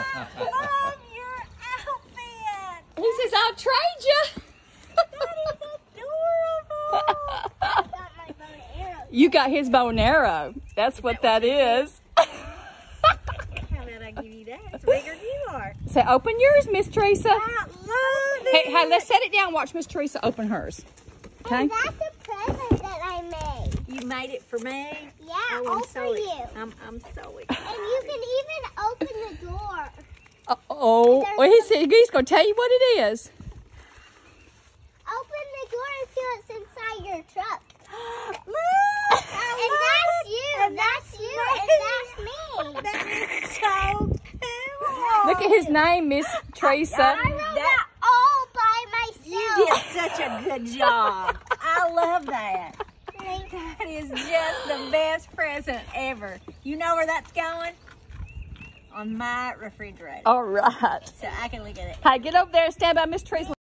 love your outfit. He says, I'll trade you. That is adorable. I got my bow and arrow. You got his bow and arrow. That's what that is. How about I give you that? It's bigger than you are. So open yours, Miss Teresa. I love it. Hey, let's set it down. Watch Miss Teresa open hers. Okay. And that's a present that I made. You made it for me? Yeah, Oh, all I'm for so you. I'm so excited. And you can even open the door. Oh, well, he's going to tell you what it is. Open the door and see what's inside your truck. Look! And that's you. And That's you. And that's me. That is so cool. Look at his name, Miss Teresa. I wrote that all by myself. You did such a good job. I love that. That is just the best present ever. You know where that's going? On my refrigerator. All right. So I can look at it. Hey, get over there and stand by Miss Teresa.